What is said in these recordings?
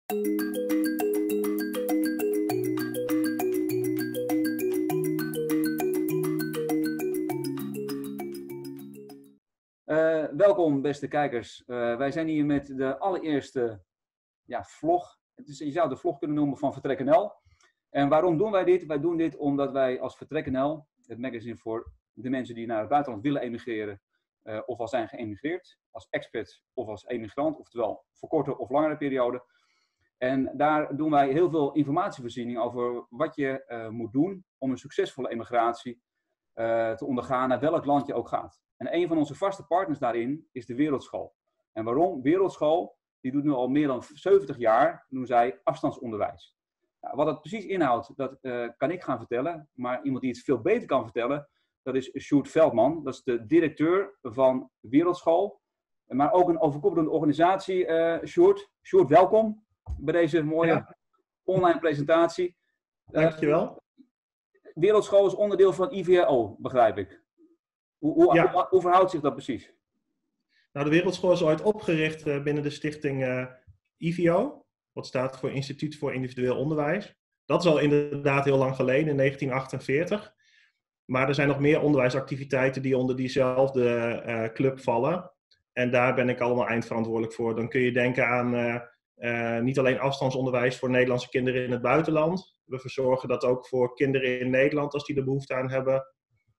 Welkom beste kijkers. Wij zijn hier met de allereerste vlog. Je zou de vlog kunnen noemen van Vertrek NL. En waarom doen wij dit? Wij doen dit omdat wij als Vertrek NL, het magazine voor de mensen die naar het buitenland willen emigreren of al zijn geëmigreerd, als expat of als emigrant, oftewel voor korte of langere periode. En daar doen wij heel veel informatievoorziening over wat je moet doen om een succesvolle emigratie te ondergaan naar welk land je ook gaat. En een van onze vaste partners daarin is de Wereldschool. En waarom? Wereldschool, die doet nu al meer dan 70 jaar, doen zij afstandsonderwijs. Nou, wat het precies inhoudt, dat kan ik gaan vertellen. Maar iemand die het veel beter kan vertellen, dat is Sjoerd Veldman. Dat is de directeur van Wereldschool. Maar ook een overkoepelende organisatie, Sjoerd. Sjoerd, welkom bij deze mooie online presentatie. Dankjewel. Wereldschool is onderdeel van IVO, begrijp ik. Hoe verhoudt zich dat precies? Nou, de Wereldschool is ooit opgericht binnen de stichting IVO. Wat staat voor Instituut voor Individueel Onderwijs. Dat is al inderdaad heel lang geleden, in 1948. Maar er zijn nog meer onderwijsactiviteiten die onder diezelfde club vallen. En daar ben ik allemaal eindverantwoordelijk voor. Dan kun je denken aan niet alleen afstandsonderwijs voor Nederlandse kinderen in het buitenland. We verzorgen dat ook voor kinderen in Nederland als die er behoefte aan hebben.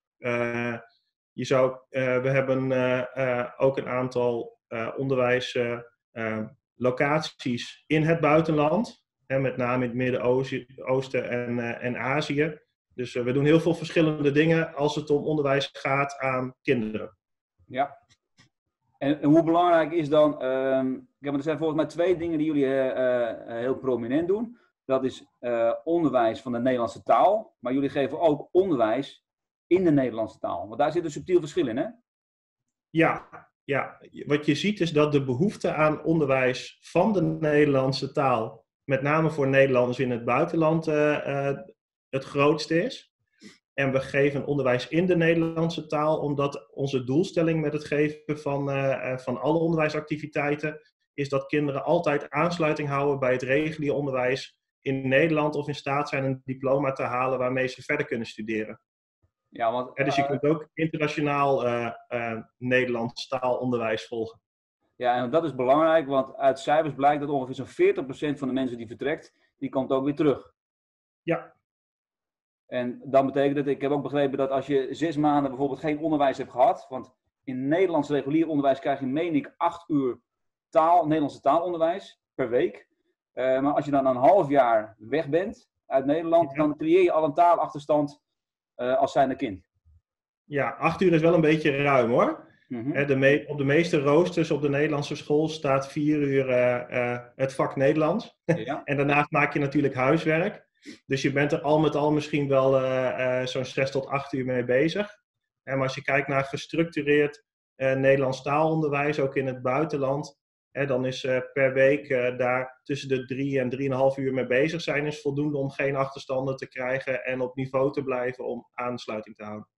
We hebben ook een aantal onderwijslocaties in het buitenland. Met name in het Midden-Oosten en Azië. Dus we doen heel veel verschillende dingen als het om onderwijs gaat aan kinderen. Ja. En hoe belangrijk is dan... er zijn volgens mij 2 dingen die jullie heel prominent doen. Dat is onderwijs van de Nederlandse taal. Maar jullie geven ook onderwijs in de Nederlandse taal. Want daar zit een subtiel verschil in, hè? Ja. Wat je ziet is dat de behoefte aan onderwijs van de Nederlandse taal, met name voor Nederlanders in het buitenland, het grootste is. En we geven onderwijs in de Nederlandse taal, omdat onze doelstelling met het geven van alle onderwijsactiviteiten is dat kinderen altijd aansluiting houden bij het reguliere onderwijs in Nederland of in staat zijn een diploma te halen waarmee ze verder kunnen studeren. Ja, want, dus je kunt ook internationaal Nederlands taalonderwijs volgen. Ja, en dat is belangrijk, want uit cijfers blijkt dat ongeveer zo'n 40% van de mensen die vertrekt, die komt ook weer terug. Ja. En dan betekent het, ik heb ook begrepen dat als je 6 maanden bijvoorbeeld geen onderwijs hebt gehad, want in Nederlands regulier onderwijs krijg je, meen ik, 8 uur Nederlandse taalonderwijs per week. Maar als je dan een half jaar weg bent uit Nederland, dan creëer je al een taalachterstand als zijnde kind. Ja, 8 uur is wel een beetje ruim hoor. Mm-hmm. Op de meeste roosters op de Nederlandse school staat 4 uur het vak Nederlands. Ja. En daarnaast maak je natuurlijk huiswerk. Dus je bent er al met al misschien wel zo'n 6 tot 8 uur mee bezig. Maar als je kijkt naar gestructureerd Nederlands taalonderwijs, ook in het buitenland, dan is per week daar tussen de 3 en 3,5 uur mee bezig zijn, is voldoende om geen achterstanden te krijgen en op niveau te blijven om aansluiting te houden.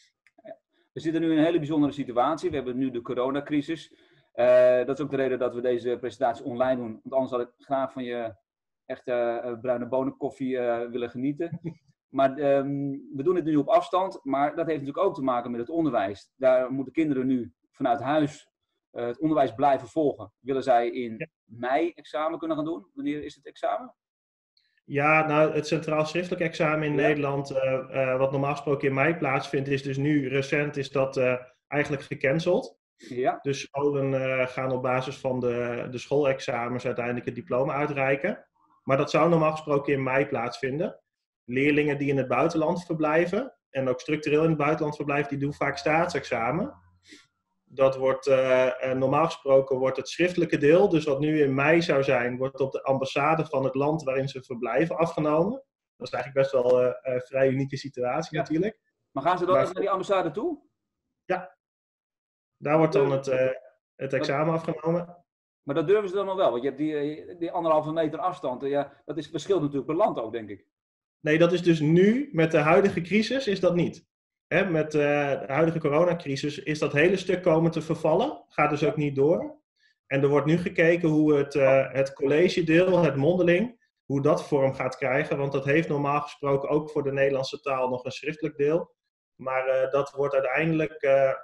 We zitten nu in een hele bijzondere situatie. We hebben nu de coronacrisis. Dat is ook de reden dat we deze presentatie online doen. Want anders had ik graag van je echte bruine bonenkoffie willen genieten. Maar we doen het nu op afstand. Maar dat heeft natuurlijk ook te maken met het onderwijs. Daar moeten kinderen nu vanuit huis het onderwijs blijven volgen. Willen zij in mei examen kunnen gaan doen? Wanneer is het examen? Ja, nou, het centraal schriftelijk examen in Nederland, wat normaal gesproken in mei plaatsvindt, is dus nu recent is dat eigenlijk gecanceld. Ja. Dus scholen gaan op basis van de schoolexamens uiteindelijk het diploma uitreiken. Maar dat zou normaal gesproken in mei plaatsvinden. Leerlingen die in het buitenland verblijven en ook structureel in het buitenland verblijven, die doen vaak staatsexamen. Dat wordt, normaal gesproken wordt het schriftelijke deel, dus wat nu in mei zou zijn, wordt op de ambassade van het land waarin ze verblijven afgenomen. Dat is eigenlijk best wel een vrij unieke situatie natuurlijk. Maar gaan ze dan naar die ambassade toe? Ja, daar wordt dan het examen afgenomen. Maar dat durven ze dan nog wel, want je hebt die 1,5 meter afstand. Dat verschilt natuurlijk per land ook, denk ik. Nee, dat is dus nu, met de huidige crisis, is dat niet. Met de huidige coronacrisis is dat hele stuk komen te vervallen. Gaat dus ook niet door. En er wordt nu gekeken hoe het collegedeel, het mondeling, hoe dat vorm gaat krijgen. Want dat heeft normaal gesproken ook voor de Nederlandse taal nog een schriftelijk deel. Maar dat wordt uiteindelijk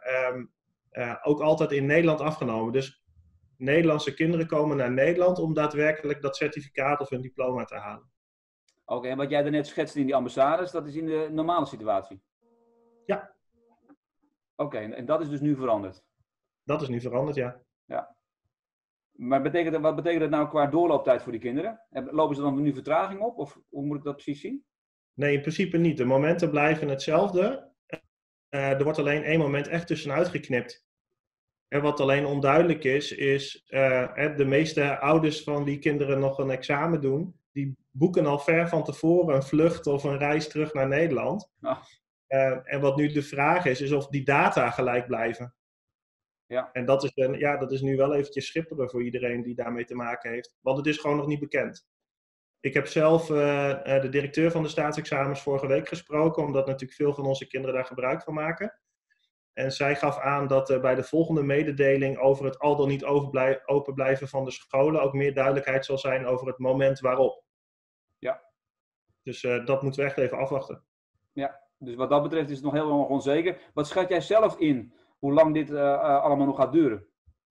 ook altijd in Nederland afgenomen. Dus Nederlandse kinderen komen naar Nederland om daadwerkelijk dat certificaat of een diploma te halen. Oké, en wat jij daarnet schetste in die ambassades, dat is in de normale situatie? Ja. Oké, en dat is dus nu veranderd? Dat is nu veranderd, ja. Ja. Maar wat betekent dat nou qua doorlooptijd voor die kinderen? Lopen ze dan nu vertraging op? Of hoe moet ik dat precies zien? Nee, in principe niet. De momenten blijven hetzelfde. Er wordt alleen één moment echt tussenuit geknipt. En wat alleen onduidelijk is de meeste ouders van die kinderen nog een examen doen, die boeken al ver van tevoren een vlucht of een reis terug naar Nederland. Oh. En wat nu de vraag is of die data gelijk blijven. Ja. En dat is nu wel eventjes schipperen voor iedereen die daarmee te maken heeft. Want het is gewoon nog niet bekend. Ik heb zelf de directeur van de staatsexamens vorige week gesproken, omdat natuurlijk veel van onze kinderen daar gebruik van maken. En zij gaf aan dat bij de volgende mededeling over het al dan niet open blijven van de scholen ook meer duidelijkheid zal zijn over het moment waarop. Ja. Dus dat moeten we echt even afwachten. Ja, dus wat dat betreft is het nog heel erg onzeker. Wat schat jij zelf in hoe lang dit allemaal nog gaat duren?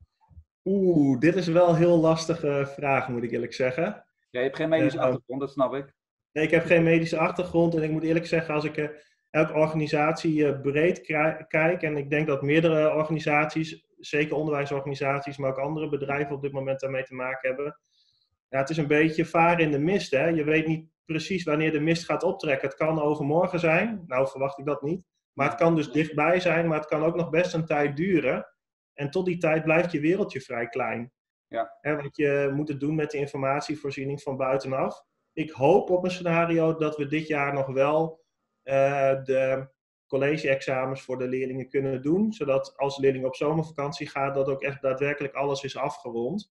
Dit is wel een heel lastige vraag, moet ik eerlijk zeggen. Ja, je hebt geen medische achtergrond, dat snap ik. Nee, ik heb geen medische achtergrond en ik moet eerlijk zeggen, als ik elke organisatie breed kijk, en ik denk dat meerdere organisaties, zeker onderwijsorganisaties, maar ook andere bedrijven op dit moment daarmee te maken hebben. Ja, het is een beetje varen in de mist. Hè? Je weet niet precies wanneer de mist gaat optrekken. Het kan overmorgen zijn, nou verwacht ik dat niet. Maar het kan dus dichtbij zijn, maar het kan ook nog best een tijd duren. En tot die tijd blijft je wereldje vrij klein. Ja. Want je moet het doen met de informatievoorziening van buitenaf. Ik hoop op een scenario dat we dit jaar nog wel de college-examens voor de leerlingen kunnen doen. Zodat als de leerling op zomervakantie gaat, dat ook echt daadwerkelijk alles is afgerond.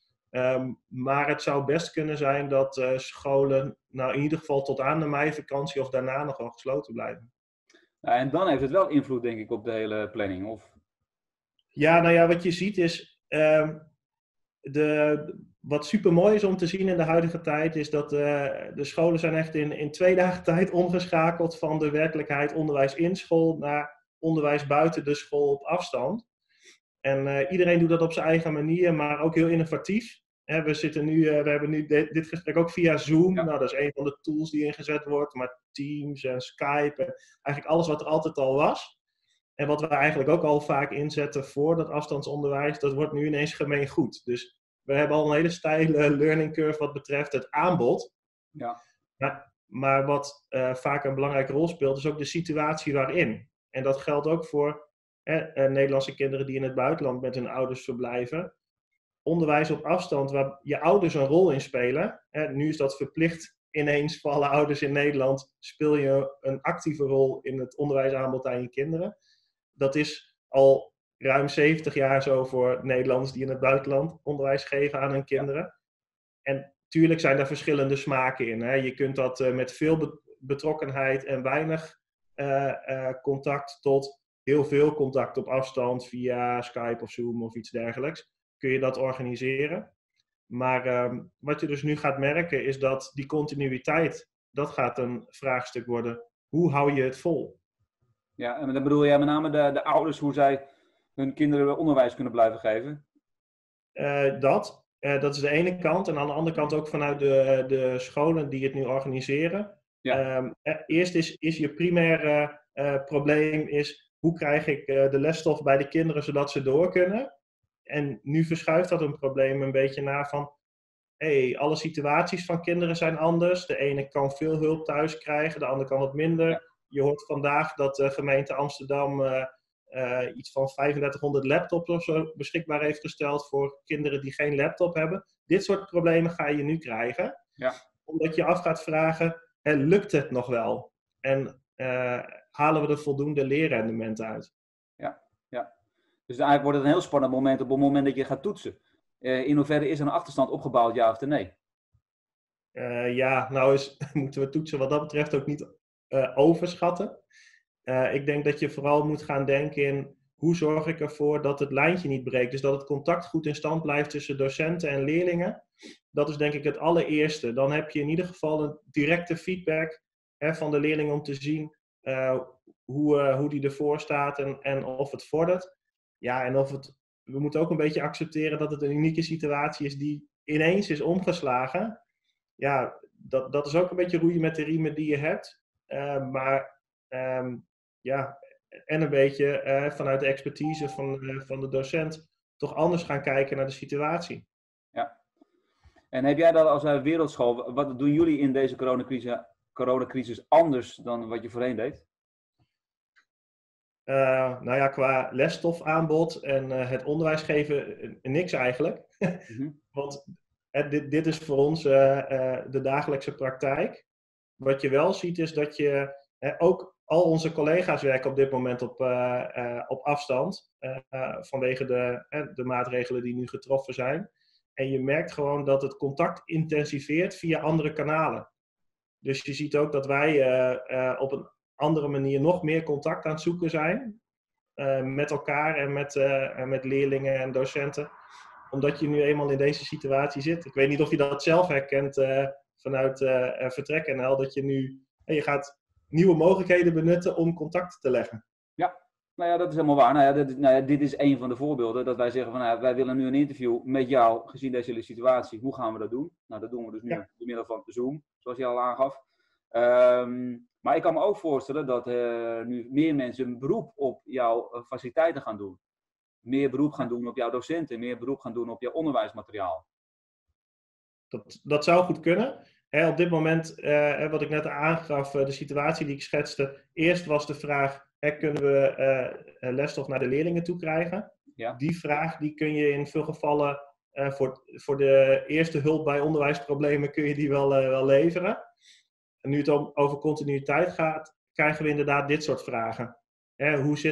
Maar het zou best kunnen zijn dat scholen nou in ieder geval tot aan de meivakantie of daarna nog wel gesloten blijven. Nou, en dan heeft het wel invloed, denk ik, op de hele planning, of? Ja, nou ja, wat je ziet is, wat super mooi is om te zien in de huidige tijd, is dat de scholen zijn echt in 2 dagen tijd omgeschakeld van de werkelijkheid onderwijs in school naar onderwijs buiten de school op afstand. En iedereen doet dat op zijn eigen manier, maar ook heel innovatief. We hebben nu dit gesprek ook via Zoom. Ja. Nou, dat is een van de tools die ingezet wordt, maar Teams en Skype en eigenlijk alles wat er altijd al was. En wat we eigenlijk ook al vaak inzetten voor dat afstandsonderwijs, dat wordt nu ineens gemeen goed. Dus we hebben al een hele steile learning curve wat betreft het aanbod. Ja. Maar wat vaak een belangrijke rol speelt, is ook de situatie waarin. En dat geldt ook voor Nederlandse kinderen die in het buitenland met hun ouders verblijven. Onderwijs op afstand, waar je ouders een rol in spelen. Nu is dat verplicht ineens voor alle ouders in Nederland. Speel je een actieve rol in het onderwijsaanbod aan je kinderen. Dat is al ruim 70 jaar zo voor Nederlanders die in het buitenland onderwijs geven aan hun kinderen. Ja. En tuurlijk zijn daar verschillende smaken in. Hè. Je kunt dat met veel betrokkenheid en weinig contact tot heel veel contact op afstand via Skype of Zoom of iets dergelijks. Kun je dat organiseren. Maar wat je dus nu gaat merken is dat die continuïteit, dat gaat een vraagstuk worden. Hoe hou je het vol? Ja, en dan bedoel jij met name de ouders, hoe zij hun kinderen onderwijs kunnen blijven geven? Dat is de ene kant. En aan de andere kant ook vanuit de scholen die het nu organiseren. Ja. Eerst is je primaire probleem is, hoe krijg ik de lesstof bij de kinderen zodat ze door kunnen? En nu verschuift dat een probleem een beetje naar van, alle situaties van kinderen zijn anders. De ene kan veel hulp thuis krijgen, de andere kan wat minder. Ja. Je hoort vandaag dat de gemeente Amsterdam iets van 3500 laptops of zo beschikbaar heeft gesteld voor kinderen die geen laptop hebben. Dit soort problemen ga je nu krijgen. Ja. Omdat je af gaat vragen, lukt het nog wel? En halen we er voldoende leerrendement uit? Ja, ja. Dus eigenlijk wordt het een heel spannend moment op het moment dat je gaat toetsen. In hoeverre is er een achterstand opgebouwd, ja of nee? Moeten we toetsen wat dat betreft ook niet overschatten. Ik denk dat je vooral moet gaan denken in hoe zorg ik ervoor dat het lijntje niet breekt? Dus dat het contact goed in stand blijft tussen docenten en leerlingen. Dat is denk ik het allereerste. Dan heb je in ieder geval een directe feedback van de leerling om te zien hoe die ervoor staat en of het vordert. Ja, en we moeten ook een beetje accepteren dat het een unieke situatie is die ineens is omgeslagen. Ja, dat is ook een beetje roeien met de riemen die je hebt. En een beetje vanuit de expertise van de docent toch anders gaan kijken naar de situatie. Ja. En heb jij dat als wereldschool, wat doen jullie in deze coronacrisis anders dan wat je voorheen deed? Qua lesstofaanbod en het onderwijs geven, niks eigenlijk. Want dit is voor ons de dagelijkse praktijk. Wat je wel ziet is dat je ook al onze collega's werken op dit moment op afstand. Vanwege de maatregelen die nu getroffen zijn. En je merkt gewoon dat het contact intensiveert via andere kanalen. Dus je ziet ook dat wij op een andere manier nog meer contact aan het zoeken zijn. Met elkaar en met leerlingen en docenten. Omdat je nu eenmaal in deze situatie zit. Ik weet niet of je dat zelf herkent vanuit Vertrek NL. Dat je nu je gaat nieuwe mogelijkheden benutten om contact te leggen. Ja, nou ja, dat is helemaal waar. Nou ja, dit is een van de voorbeelden. Dat wij zeggen van wij willen nu een interview met jou gezien deze hele situatie. Hoe gaan we dat doen? Nou, dat doen we dus nu door middel van Zoom, zoals je al aangaf. Maar ik kan me ook voorstellen dat nu meer mensen een beroep op jouw faciliteiten gaan doen. Meer beroep gaan doen op jouw docenten, meer beroep gaan doen op jouw onderwijsmateriaal. Dat zou goed kunnen. Op dit moment, wat ik net aangaf, de situatie die ik schetste. Eerst was de vraag, kunnen we lesstof naar de leerlingen toe krijgen? Ja. Die vraag die kun je in veel gevallen, voor de eerste hulp bij onderwijsproblemen, kun je die wel leveren. En nu het over continuïteit gaat, krijgen we inderdaad dit soort vragen. Hoe zit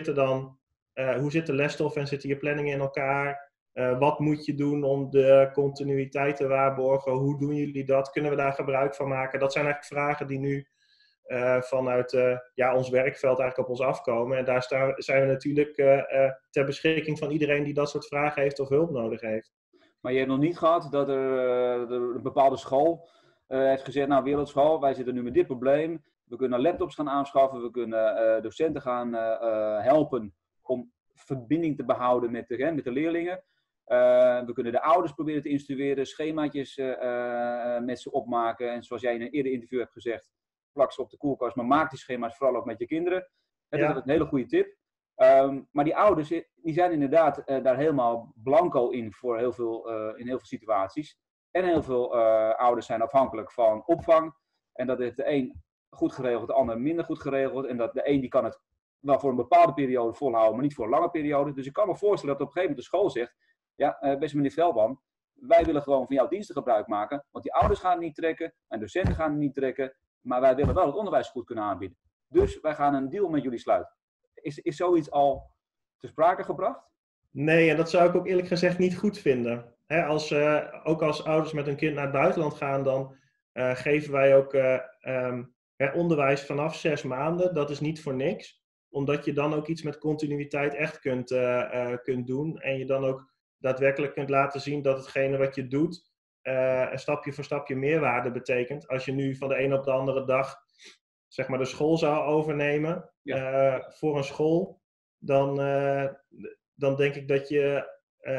de lesstof en zitten je planningen in elkaar? Wat moet je doen om de continuïteit te waarborgen? Hoe doen jullie dat? Kunnen we daar gebruik van maken? Dat zijn eigenlijk vragen die nu vanuit ons werkveld eigenlijk op ons afkomen. En daar zijn we natuurlijk ter beschikking van iedereen die dat soort vragen heeft of hulp nodig heeft. Maar je hebt nog niet gehad dat er een bepaalde school heeft gezegd, nou wereldschool, wij zitten nu met dit probleem. We kunnen laptops gaan aanschaffen, we kunnen docenten gaan helpen om verbinding te behouden met de leerlingen. We kunnen de ouders proberen te instrueren, schemaatjes met ze opmaken. En zoals jij in een eerder interview hebt gezegd, plak ze op de koelkast, maar maak die schema's vooral ook met je kinderen. Dat is een hele goede tip. Maar die ouders die zijn inderdaad daar helemaal blanco in voor in heel veel situaties. En heel veel ouders zijn afhankelijk van opvang. En dat heeft de een goed geregeld, de ander minder goed geregeld. En dat de een die kan het wel voor een bepaalde periode volhouden, maar niet voor een lange periode. Dus ik kan me voorstellen dat op een gegeven moment de school zegt, ja, beste meneer Veldman, wij willen gewoon van jouw diensten gebruik maken. Want die ouders gaan het niet trekken, en docenten gaan het niet trekken. Maar wij willen wel het onderwijs goed kunnen aanbieden. Dus wij gaan een deal met jullie sluiten. Is zoiets al ter sprake gebracht? Nee, en dat zou ik ook eerlijk gezegd niet goed vinden. Ook als ouders met hun kind naar het buitenland gaan, dan geven wij ook onderwijs vanaf 6 maanden. Dat is niet voor niks. Omdat je dan ook iets met continuïteit echt kunt doen. En je dan ook daadwerkelijk kunt laten zien dat hetgene wat je doet, stapje voor stapje meerwaarde betekent. Als je nu van de een op de andere dag zeg maar de school zou overnemen voor een school, dan denk ik dat je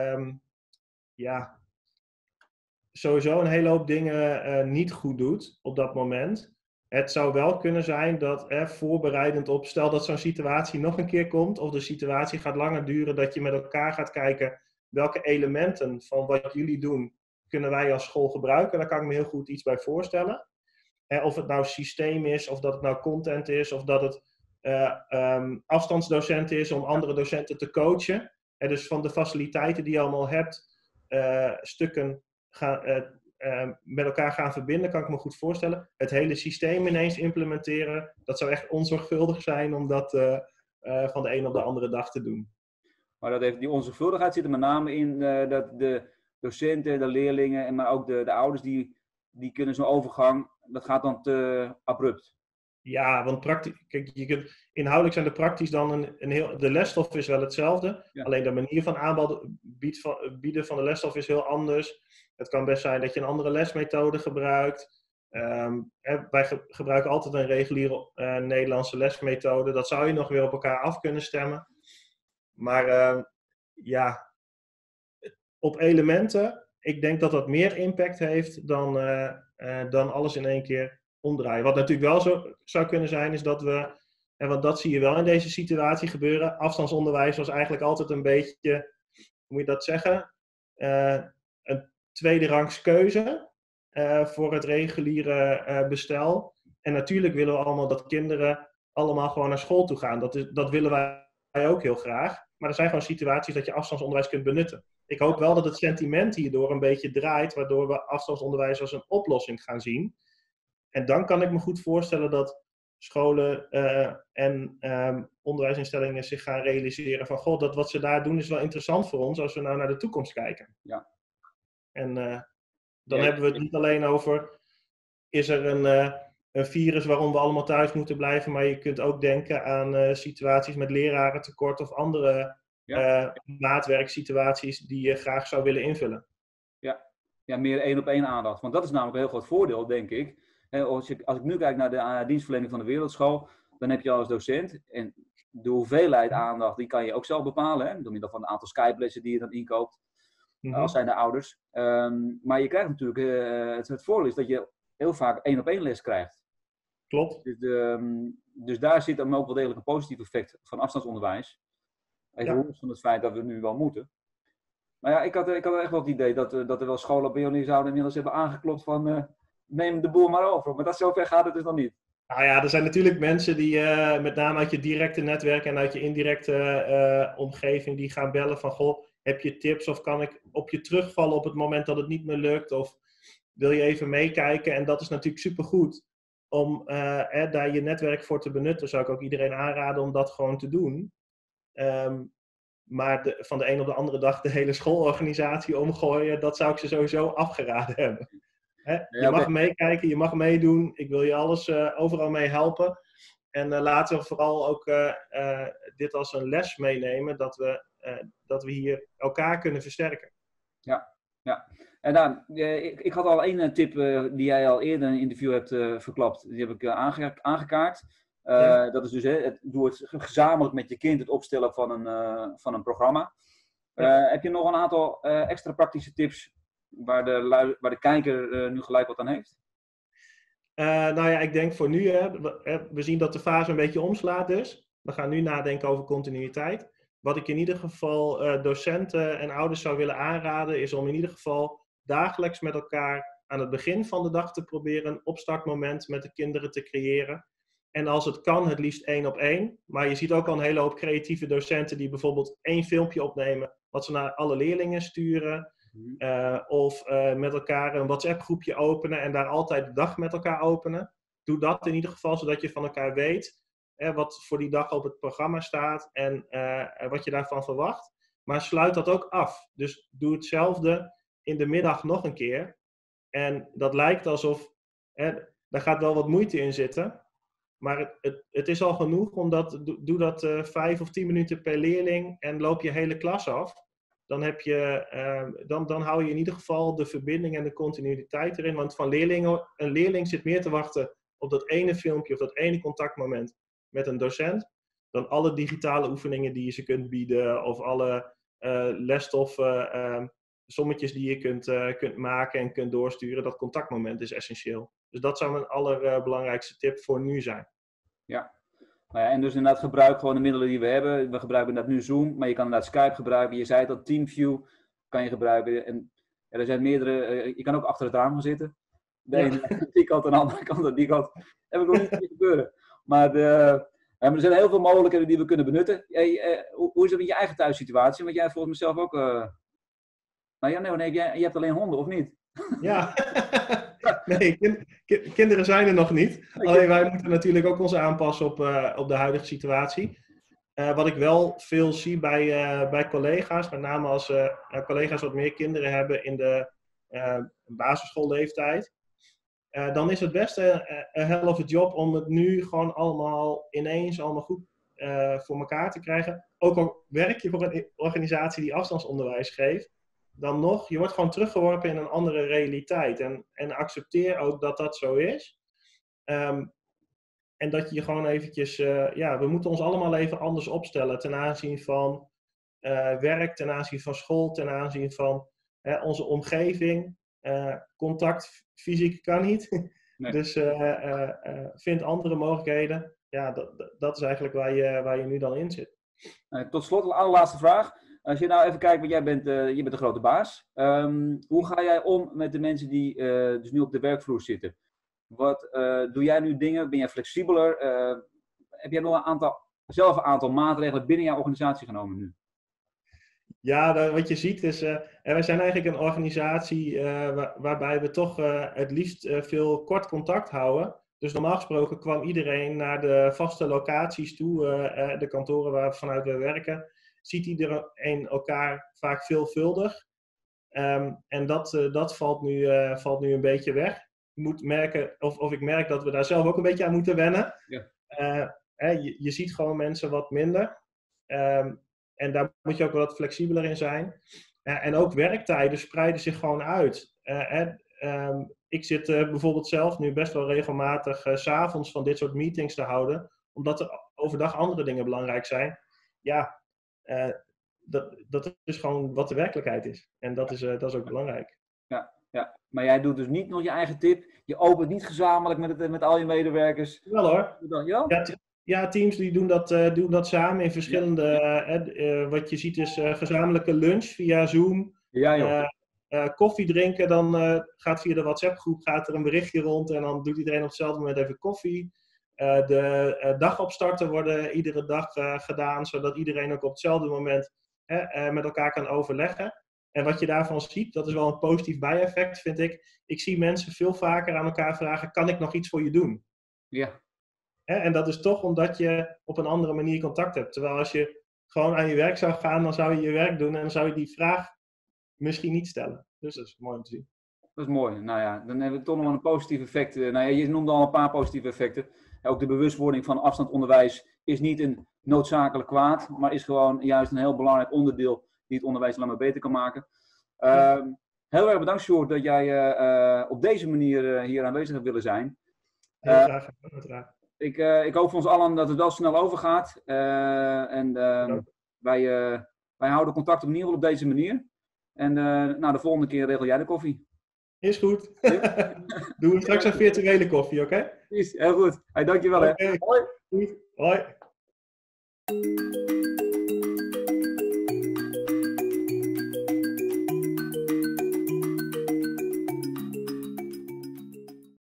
sowieso een hele hoop dingen niet goed doet op dat moment. Het zou wel kunnen zijn dat voorbereidend op, stel dat zo'n situatie nog een keer komt, of de situatie gaat langer duren, dat je met elkaar gaat kijken welke elementen van wat jullie doen kunnen wij als school gebruiken. Daar kan ik me heel goed iets bij voorstellen. Of het nou systeem is, of dat het nou content is, of dat het afstandsdocent is om andere docenten te coachen. Dus van de faciliteiten die je allemaal hebt, stukken met elkaar gaan verbinden, kan ik me goed voorstellen. Het hele systeem ineens implementeren, dat zou echt onzorgvuldig zijn om dat van de een op de andere dag te doen. Maar die onzorgvuldigheid zit er met name in dat de docenten, de leerlingen, maar ook de ouders, die kunnen zo'n overgang, dat gaat dan te abrupt. Ja, want kijk, inhoudelijk zijn de praktisch dan de lesstof is wel hetzelfde. Ja. Alleen de manier van bieden van de lesstof is heel anders. Het kan best zijn dat je een andere lesmethode gebruikt. Wij gebruiken altijd een reguliere Nederlandse lesmethode. Dat zou je nog weer op elkaar af kunnen stemmen. Maar ja, op elementen, ik denk dat dat meer impact heeft dan alles in één keer omdraaien. Wat natuurlijk wel zo zou kunnen zijn, is dat want dat zie je wel in deze situatie gebeuren. Afstandsonderwijs was eigenlijk altijd een beetje, hoe moet je dat zeggen, een tweede rangs keuze voor het reguliere bestel. En natuurlijk willen we allemaal dat kinderen allemaal gewoon naar school toe gaan. Dat willen wij ook heel graag. Maar er zijn gewoon situaties dat je afstandsonderwijs kunt benutten. Ik hoop wel dat het sentiment hierdoor een beetje draait, waardoor we afstandsonderwijs als een oplossing gaan zien. En dan kan ik me goed voorstellen dat scholen en onderwijsinstellingen zich gaan realiseren van, god, dat wat ze daar doen is wel interessant voor ons als we nou naar de toekomst kijken. Ja. En dan hebben we het niet alleen over, is er een virus waarom we allemaal thuis moeten blijven, maar je kunt ook denken aan situaties met lerarentekort of andere maatwerksituaties die je graag zou willen invullen. Ja, meer 1-op-1 aandacht. Want dat is namelijk een heel groot voordeel, denk ik. Als ik nu kijk naar de dienstverlening van de wereldschool, dan heb je als docent, en de hoeveelheid aandacht, die kan je ook zelf bepalen, door middel van het aantal Skype-lessen die je dan inkoopt, als zijn de ouders. Maar je krijgt natuurlijk, het voordeel is dat je heel vaak 1-op-1 les krijgt. Klopt. Dus daar zit dan ook wel degelijk een positief effect van afstandsonderwijs. Even los van het feit dat we nu wel moeten. Maar ja, ik had echt wel het idee dat er wel scholen bij jullie zouden inmiddels hebben aangeklopt van neem de boel maar over. Maar dat zover gaat het dus nog niet. Nou ja, er zijn natuurlijk mensen die met name uit je directe netwerk en uit je indirecte omgeving die gaan bellen van, goh, heb je tips of kan ik op je terugvallen op het moment dat het niet meer lukt? Of wil je even meekijken? En dat is natuurlijk supergoed om daar je netwerk voor te benutten. Zou ik ook iedereen aanraden om dat gewoon te doen. Maar van de een op de andere dag de hele schoolorganisatie omgooien, dat zou ik ze sowieso afgeraden hebben. Je mag meekijken, je mag meedoen. Ik wil je overal mee helpen. En laten we vooral ook dit als een les meenemen, dat we hier elkaar kunnen versterken. Ja. En dan, ik had al één tip die jij al eerder in een interview hebt verklapt. Die heb ik aangekaart. Dat is dus, doe het gezamenlijk met je kind het opstellen van een programma. Heb je nog een aantal extra praktische tips waar de kijker nu gelijk wat aan heeft? Nou ja, ik denk voor nu, we zien dat de fase een beetje omslaat dus. We gaan nu nadenken over continuïteit. Wat ik in ieder geval docenten en ouders zou willen aanraden, is om in ieder geval dagelijks met elkaar aan het begin van de dag te proberen een opstartmoment met de kinderen te creëren. En als het kan, het liefst 1-op-1. Maar je ziet ook al een hele hoop creatieve docenten die bijvoorbeeld 1 filmpje opnemen, wat ze naar alle leerlingen sturen. Of met elkaar een WhatsApp groepje openen en daar altijd de dag met elkaar openen. Doe dat in ieder geval, zodat je van elkaar weet wat voor die dag op het programma staat en wat je daarvan verwacht. Maar sluit dat ook af. Dus doe hetzelfde in de middag nog een keer. En dat lijkt alsof, daar gaat wel wat moeite in zitten. Maar het is al genoeg, omdat doe dat 5 of 10 minuten per leerling en loop je hele klas af. Dan hou je in ieder geval de verbinding en de continuïteit erin. Want een leerling zit meer te wachten op dat ene filmpje of dat ene contactmoment met een docent, dan alle digitale oefeningen die je ze kunt bieden of alle lesstoffen, sommetjes die je kunt maken en kunt doorsturen. Dat contactmoment is essentieel. Dus dat zou mijn allerbelangrijkste tip voor nu zijn. Ja. Nou ja, en dus inderdaad gebruik gewoon de middelen die we hebben. We gebruiken inderdaad nu Zoom, maar je kan inderdaad Skype gebruiken. Je zei dat TeamView kan je gebruiken. En er zijn meerdere, je kan ook achter het raam gaan zitten. De ene die kant en de andere kant aan die kant. Dat heb ik nog niet zien gebeuren. Maar er zijn heel veel mogelijkheden die we kunnen benutten. Hoe is het met je eigen thuissituatie? Want jij volgens mezelf ook... je hebt alleen honden, of niet? Ja, nee, kinderen zijn er nog niet. Alleen wij moeten natuurlijk ook ons aanpassen op de huidige situatie. Wat ik wel veel zie bij collega's, met name als collega's wat meer kinderen hebben in de basisschoolleeftijd. dan is het best een hell of a job om het nu gewoon allemaal ineens allemaal goed voor elkaar te krijgen. Ook al werk je voor een organisatie die afstandsonderwijs geeft, dan nog, je wordt gewoon teruggeworpen in een andere realiteit. En accepteer ook dat dat zo is. En dat je gewoon eventjes, we moeten ons allemaal even anders opstellen ten aanzien van werk, ten aanzien van school, ten aanzien van onze omgeving. Contact fysiek kan niet. Nee. Dus vind andere mogelijkheden. Ja, dat is eigenlijk waar je nu dan in zit. Tot slot, een allerlaatste vraag. Als je nou even kijkt, want je bent de grote baas. Hoe ga jij om met de mensen die dus nu op de werkvloer zitten? Wat doe jij nu dingen? Ben jij flexibeler? Heb jij nog zelf een aantal maatregelen binnen jouw organisatie genomen nu? Ja, wat je ziet is, wij zijn eigenlijk een organisatie waarbij we toch het liefst veel kort contact houden. Dus normaal gesproken kwam iedereen naar de vaste locaties toe, de kantoren vanuit we werken. Ziet iedereen elkaar vaak veelvuldig. En dat valt nu een beetje weg. Ik moet merken, of ik merk dat we daar zelf ook een beetje aan moeten wennen. Ja. Je ziet gewoon mensen wat minder. En daar moet je ook wat flexibeler in zijn. En ook werktijden spreiden zich gewoon uit. Ik zit bijvoorbeeld zelf nu best wel regelmatig 's avonds van dit soort meetings te houden. Omdat er overdag andere dingen belangrijk zijn. Ja, dat is gewoon wat de werkelijkheid is. En dat is ook belangrijk. Ja, maar jij doet dus niet nog je eigen tip. Je opent niet gezamenlijk met al je medewerkers. Wel hoor. Ja, teams die doen dat samen in verschillende... wat je ziet is gezamenlijke lunch via Zoom. Ja, joh. Koffie drinken, dan gaat via de WhatsApp-groep gaat er een berichtje rond. En dan doet iedereen op hetzelfde moment even koffie. De dagopstarten worden iedere dag gedaan. Zodat iedereen ook op hetzelfde moment met elkaar kan overleggen. En wat je daarvan ziet, dat is wel een positief bijeffect, vind ik. Ik zie mensen veel vaker aan elkaar vragen, kan ik nog iets voor je doen? Ja. En dat is toch omdat je op een andere manier contact hebt. Terwijl als je gewoon aan je werk zou gaan, dan zou je je werk doen en dan zou je die vraag misschien niet stellen. Dus dat is mooi om te zien. Dat is mooi. Nou ja, dan hebben we toch nog een positief effect. Nou ja, je noemde al een paar positieve effecten. Ook de bewustwording van afstandsonderwijs is niet een noodzakelijk kwaad, maar is gewoon juist een heel belangrijk onderdeel die het onderwijs alleen maar beter kan maken. Heel erg bedankt, Sjoerd, dat jij op deze manier hier aanwezig hebt willen zijn. Heel graag gedaan. Ik hoop voor ons allen dat het wel snel overgaat. Wij houden contact op in ieder geval op deze manier. En de volgende keer regel jij de koffie. Is goed. Ja? Doen we straks een virtuele koffie, oké? Heel goed. Dankjewel. Okay. Hoi. Hoi.